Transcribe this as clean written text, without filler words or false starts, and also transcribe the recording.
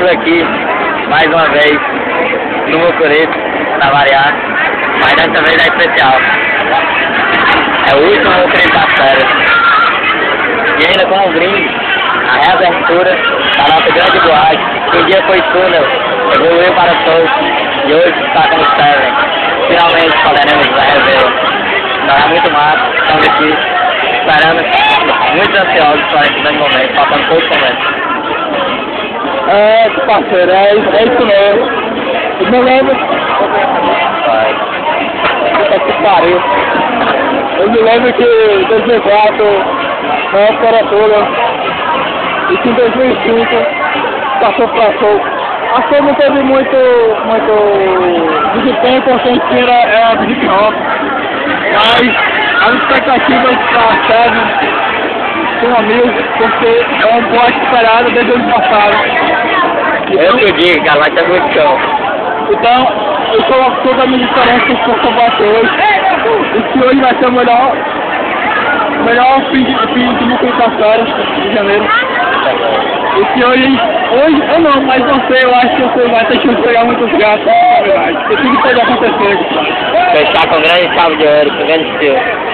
por aqui, mais uma vez, no Mucuripe, pra variar, mas dessa vez é especial. É o último Mucuripe das férias. E ainda com um brinde, a reabertura da nossa grande boate, que um dia foi túnel, evoluiu para todos, e hoje está como Seven. Finalmente poderemos revê-lo. Então é muito massa, estamos aqui, esperando, muito ansiosos para esse grande momento, faltando poucos momentos. Parceiro, é isso mesmo. Eu me lembro. Puta que pariu. Eu me lembro que em 2004, na época era toda, e que em 2005, passou pra show. A show não teve muito desempenho, porque a gente era de hip hop. Mas as expectativas pra Seven são amigos, porque é um boate esperado desde o ano passado. Eu que eu digo, cara, vai ter muito show. Então, eu coloco todas as minhas diferenças para o combate hoje. E que hoje vai ser o melhor fim de Mucuripe das férias de janeiro. E que hoje eu não, mas você, eu acho que você vai ter que pegar muitos gatos, na verdade. Porque tudo pode acontecer. Fechar com grande chave de ouro, com grande estilo.